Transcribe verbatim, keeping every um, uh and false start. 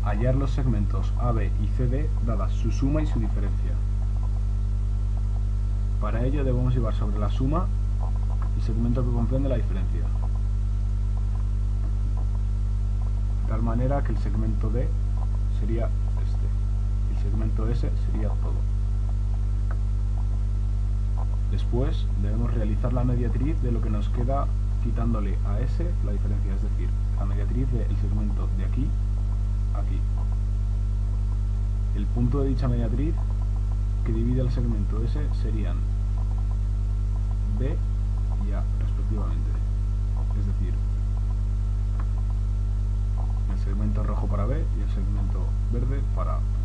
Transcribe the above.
hallar los segmentos A B y C D dadas su suma y su diferencia. Para ello debemos llevar sobre la suma el segmento que comprende la diferencia, de tal manera que el segmento D sería este, y el segmento S sería todo. Después debemos realizar la mediatriz de lo que nos queda quitándole a S la diferencia, es decir, la mediatriz del segmento de aquí a aquí. El punto de dicha mediatriz que divide el segmento S serían B y A respectivamente, es decir, el segmento rojo para B y el segmento verde para A.